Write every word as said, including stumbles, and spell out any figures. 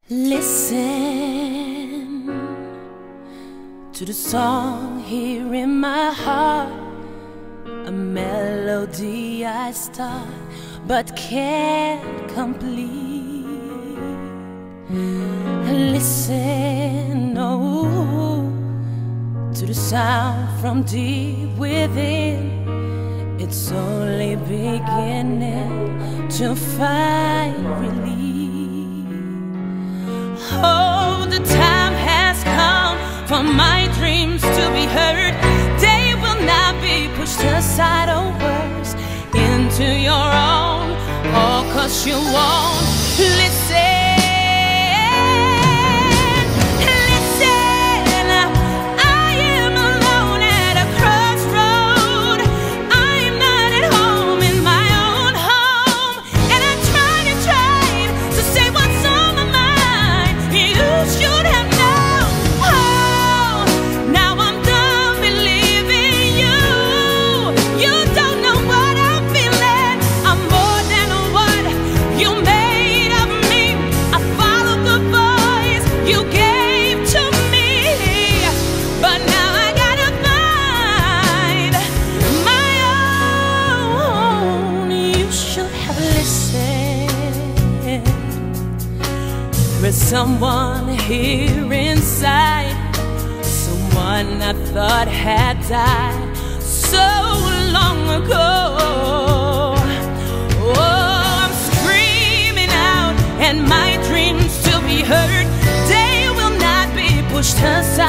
Listen to the song here in my heart, a melody I start but can't complete. Listen, oh, to the sound from deep within. It's only beginning to find relief. Oh, the time has come for my dreams to be heard. They will not be pushed aside or worse into your own, all 'cause you won't listen. There's someone here inside, someone I thought had died so long ago. Oh, I'm screaming out, and my dreams to be heard, they will not be pushed aside.